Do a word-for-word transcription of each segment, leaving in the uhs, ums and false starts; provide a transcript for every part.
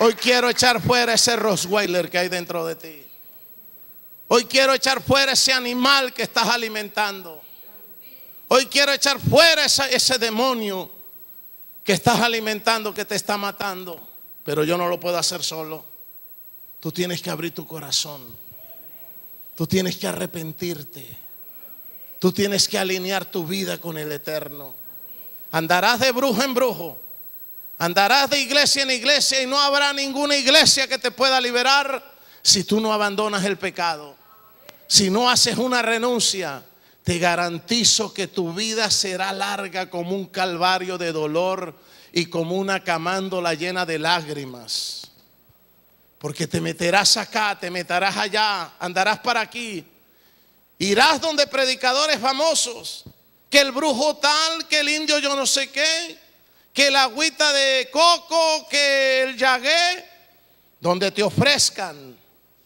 Hoy quiero echar fuera ese Rottweiler que hay dentro de ti. Hoy quiero echar fuera ese animal que estás alimentando. Hoy quiero echar fuera esa, ese demonio que estás alimentando, que te está matando. Pero yo no lo puedo hacer solo. Tú tienes que abrir tu corazón. Tú tienes que arrepentirte. Tú tienes que alinear tu vida con el Eterno. Andarás de brujo en brujo. Andarás de iglesia en iglesia y no habrá ninguna iglesia que te pueda liberar si tú no abandonas el pecado. Si no haces una renuncia, te garantizo que tu vida será larga como un calvario de dolor y como una camándola llena de lágrimas. Porque te meterás acá, te meterás allá, andarás para aquí. Irás donde predicadores famosos, que el brujo tal, que el indio yo no sé qué, que la agüita de coco, que el yagué, donde te ofrezcan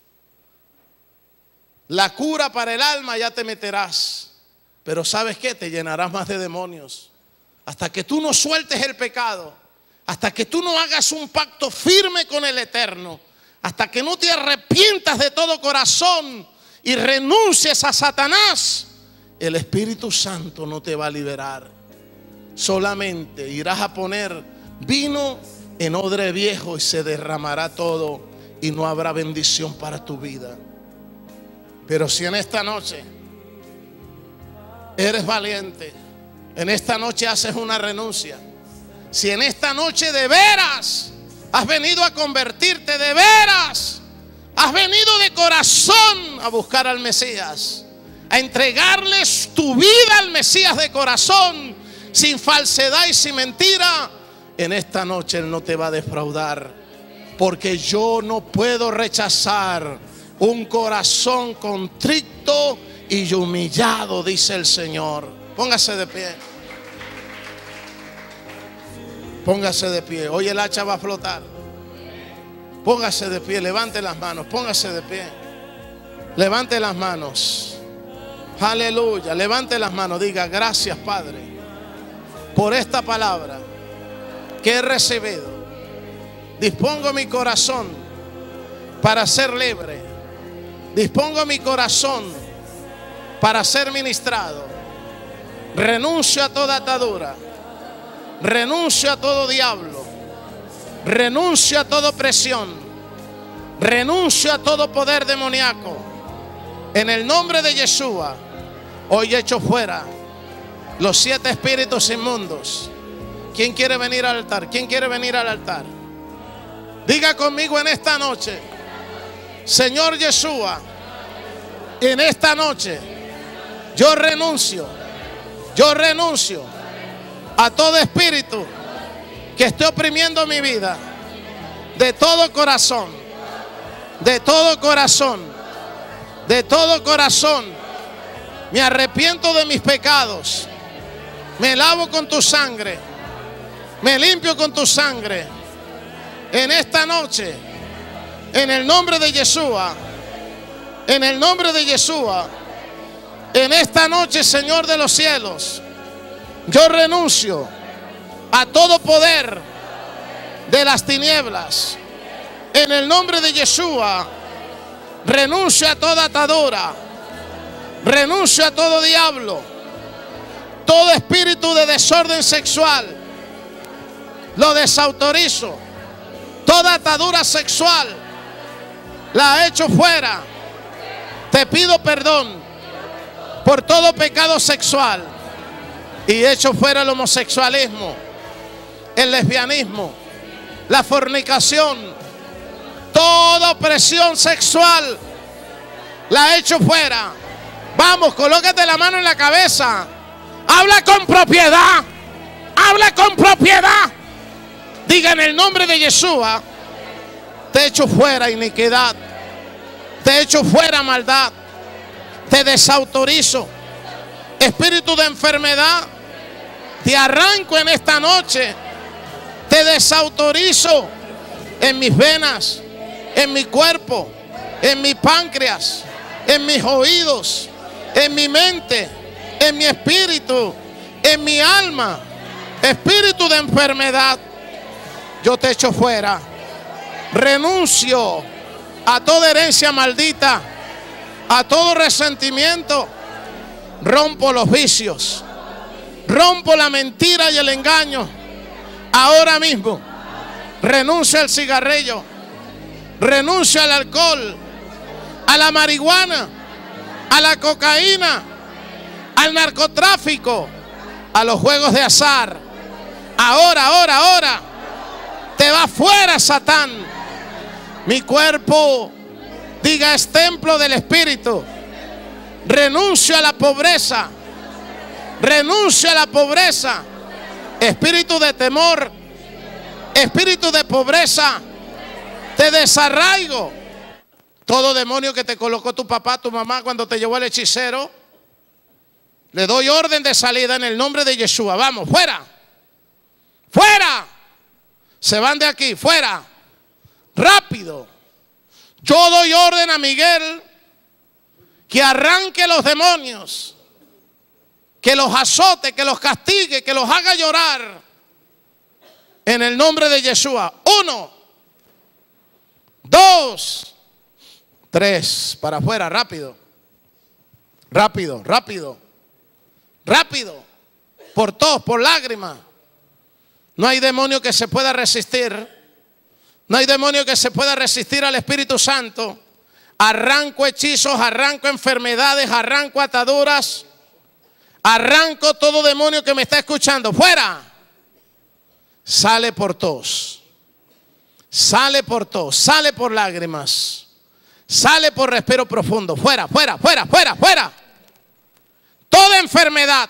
la cura para el alma, ya te meterás. Pero ¿sabes qué? Te llenarás más de demonios. Hasta que tú no sueltes el pecado, hasta que tú no hagas un pacto firme con el Eterno, hasta que no te arrepientas de todo corazón y renuncies a Satanás, el Espíritu Santo no te va a liberar. Solamente irás a poner vino en odre viejo y se derramará todo y no habrá bendición para tu vida. Pero si en esta noche eres valiente, en esta noche haces una renuncia, si en esta noche de veras has venido a convertirte, de veras has venido de corazón a buscar al Mesías, a entregarles tu vida al Mesías de corazón, sin falsedad y sin mentira, en esta noche Él no te va a defraudar. Porque yo no puedo rechazar un corazón contrito y humillado, dice el Señor. Póngase de pie. Póngase de pie. Hoy el hacha va a flotar. Póngase de pie, levante las manos. Póngase de pie. Levante las manos. Aleluya. Levante las manos. Diga: gracias, Padre, por esta palabra que he recibido. Dispongo mi corazón para ser libre. Dispongo mi corazón para ser ministrado. Renuncio a toda atadura. Renuncio a todo diablo. Renuncio a toda opresión. Renuncio a todo poder demoníaco. En el nombre de Yeshua, hoy echo fuera los siete espíritus inmundos. ¿Quién quiere venir al altar? ¿Quién quiere venir al altar? Diga conmigo en esta noche: Señor Yeshua, en esta noche yo renuncio, yo renuncio a todo espíritu que esté oprimiendo mi vida. De todo corazón, de todo corazón, de todo corazón, me arrepiento de mis pecados. Me lavo con tu sangre, me limpio con tu sangre. En esta noche, en el nombre de Yeshua, en el nombre de Yeshua, en esta noche, Señor de los cielos, yo renuncio a todo poder de las tinieblas. En el nombre de Yeshua, renuncio a toda atadura, renuncio a todo diablo, todo espíritu de desorden sexual, lo desautorizo. Toda atadura sexual la echo fuera. Te pido perdón por todo pecado sexual y echo fuera el homosexualismo, el lesbianismo, la fornicación, toda opresión sexual la echo fuera. Vamos, colócate la mano en la cabeza. Habla con propiedad. Habla con propiedad. Diga: en el nombre de Yeshua, te echo fuera iniquidad, te echo fuera maldad, te desautorizo. Espíritu de enfermedad, te arranco en esta noche, te desautorizo en mis venas, en mi cuerpo, en mi páncreas, en mis oídos, en mi mente, en mi espíritu, en mi alma. Espíritu de enfermedad, yo te echo fuera. Renuncio a toda herencia maldita, a todo resentimiento. Rompo los vicios, rompo la mentira y el engaño. Ahora mismo renuncio al cigarrillo, renuncio al alcohol, a la marihuana, a la cocaína, al narcotráfico, a los juegos de azar. Ahora, ahora, ahora, te va fuera, Satán. Mi cuerpo, diga, es templo del Espíritu. Renuncio a la pobreza, renuncio a la pobreza. Espíritu de temor, espíritu de pobreza, te desarraigo. Todo demonio que te colocó tu papá, tu mamá cuando te llevó al hechicero, le doy orden de salida en el nombre de Yeshua. Vamos, fuera, fuera. Se van de aquí, fuera, rápido. Yo doy orden a Miguel que arranque los demonios, que los azote, que los castigue, que los haga llorar en el nombre de Yeshua. Uno, dos, tres, para afuera, rápido, rápido, rápido, rápido, por tos, por lágrimas. No hay demonio que se pueda resistir, no hay demonio que se pueda resistir al Espíritu Santo. Arranco hechizos, arranco enfermedades, arranco ataduras, arranco todo demonio que me está escuchando. Fuera. Sale por tos, sale por tos, sale por lágrimas, sale por respiro profundo. Fuera, fuera, fuera, fuera, fuera. Toda enfermedad,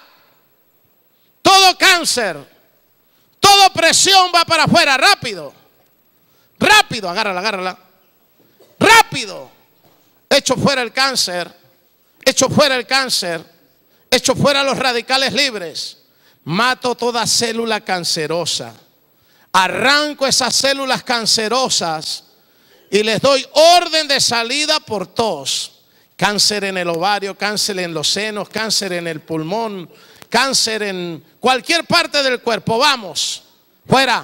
todo cáncer, toda presión va para afuera. Rápido, rápido, agárrala, agárrala. Rápido. Echo fuera el cáncer, echo fuera el cáncer, echo fuera los radicales libres. Mato toda célula cancerosa. Arranco esas células cancerosas y les doy orden de salida por tos. Cáncer en el ovario, cáncer en los senos, cáncer en el pulmón, cáncer en cualquier parte del cuerpo. Vamos, fuera,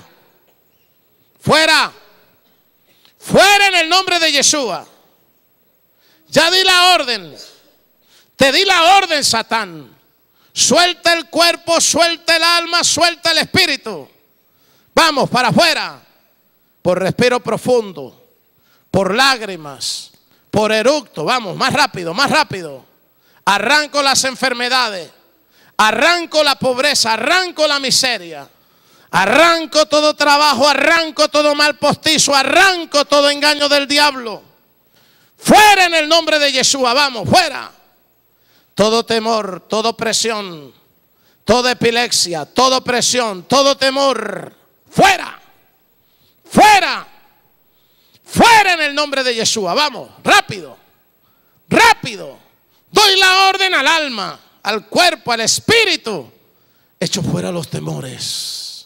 fuera, fuera en el nombre de Yeshua. Ya di la orden, te di la orden, Satán. Suelta el cuerpo, suelta el alma, suelta el espíritu. Vamos para afuera, por respiro profundo, por lágrimas, por eructo. Vamos, más rápido, más rápido. Arranco las enfermedades, arranco la pobreza, arranco la miseria, arranco todo trabajo, arranco todo mal postizo, arranco todo engaño del diablo. Fuera en el nombre de Yeshua, vamos, fuera. Todo temor, toda opresión, toda epilepsia, toda opresión, todo temor, fuera, fuera, fuera en el nombre de Yeshua. Vamos, rápido, rápido. Doy la orden al alma, al cuerpo, al espíritu. Echo fuera los temores.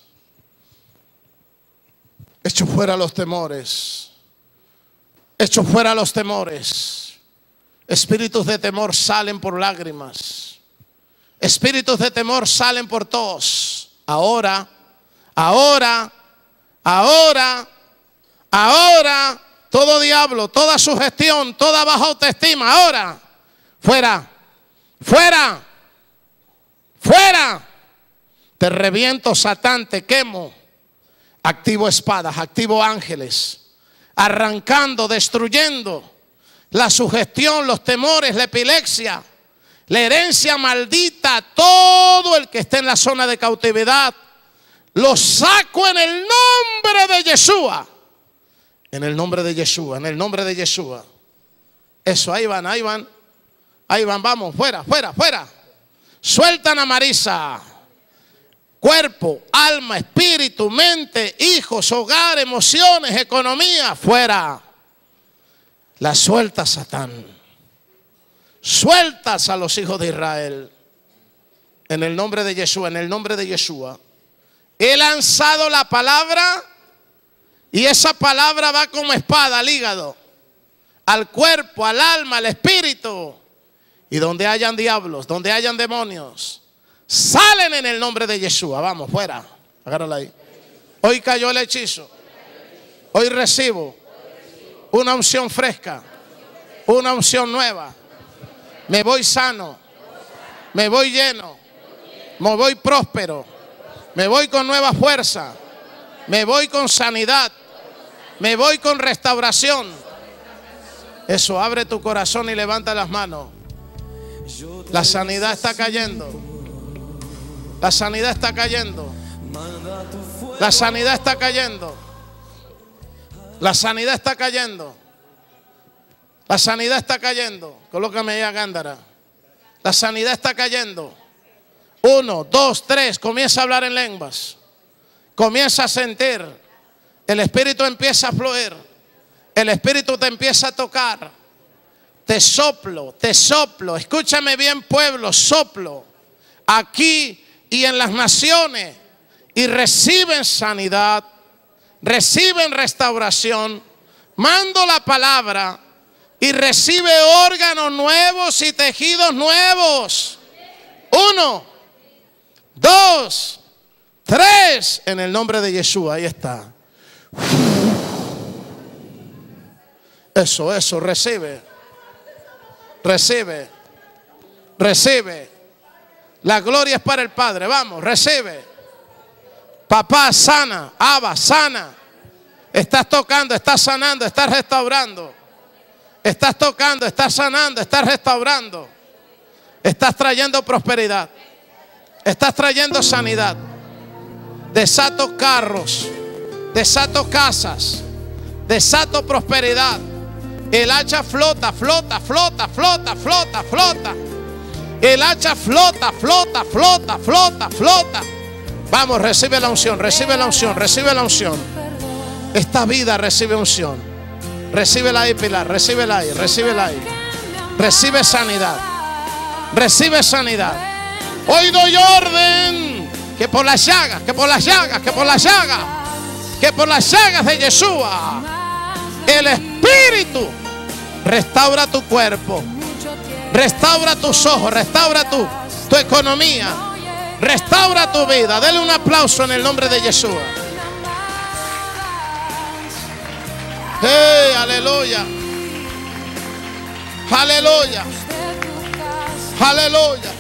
Echo fuera los temores. Echo fuera los temores. Espíritus de temor salen por lágrimas. Espíritus de temor salen por tos. Ahora, ahora, ahora, ahora, todo diablo, toda sugestión, toda baja autoestima, ahora, fuera, fuera, fuera. Te reviento, Satán, te quemo. Activo espadas, activo ángeles, arrancando, destruyendo la sugestión, los temores, la epilepsia, la herencia maldita. Todo el que esté en la zona de cautividad, lo saco en el nombre de Yeshua. En el nombre de Yeshua, en el nombre de Yeshua. Eso, ahí van, ahí van. Ahí van, vamos, fuera, fuera, fuera. Sueltan a Marisa. Cuerpo, alma, espíritu, mente, hijos, hogar, emociones, economía, fuera. La sueltas, Satán. Sueltas a los hijos de Israel. En el nombre de Yeshua, en el nombre de Yeshua. He lanzado la palabra y esa palabra va como espada al hígado, al cuerpo, al alma, al espíritu. Y donde hayan diablos, donde hayan demonios, salen en el nombre de Yeshua. Vamos, fuera. Agárrala ahí. Hoy cayó el hechizo. Hoy recibo una unción fresca, una unción nueva. Me voy sano, me voy lleno, me voy próspero, me voy con nueva fuerza, me voy con sanidad, me voy con restauración. Eso, abre tu corazón y levanta las manos. La sanidad está cayendo. La sanidad está cayendo. La sanidad está cayendo. La sanidad está cayendo. La sanidad está cayendo. Colócame ahí a Gándara. La sanidad está cayendo. Uno, dos, tres. Comienza a hablar en lenguas. Comienza a sentir. El Espíritu empieza a fluir. El Espíritu te empieza a tocar. Te soplo, te soplo. Escúchame bien, pueblo, soplo. Aquí y en las naciones. Y reciben sanidad. Reciben restauración. Mando la palabra. Y recibe órganos nuevos y tejidos nuevos. Uno, dos, tres. En el nombre de Yeshua, ahí está. Eso, eso, recibe. Recibe. Recibe. La gloria es para el Padre. Vamos, recibe. Papá, sana. Abba, sana. Estás tocando, estás sanando, estás restaurando. Estás tocando, estás sanando, estás restaurando. Estás trayendo prosperidad. Estás trayendo sanidad. Desato carros. Desato casas. Desato prosperidad. El hacha flota, flota, flota, flota, flota, flota. El hacha flota, flota, flota, flota, flota. Vamos, recibe la unción, recibe la unción, recibe la unción. Esta vida recibe unción. Recíbela ahí, Pilar, recíbela ahí, recíbela ahí. Recibe sanidad. Recibe sanidad. Hoy doy orden que por las llagas, que por las llagas, que por las llagas, que por las llagas de Yeshua, el Espíritu restaura tu cuerpo, restaura tus ojos, restaura tu, tu economía, restaura tu vida. Dele un aplauso en el nombre de Yeshua. Hey, aleluya. Aleluya. Aleluya.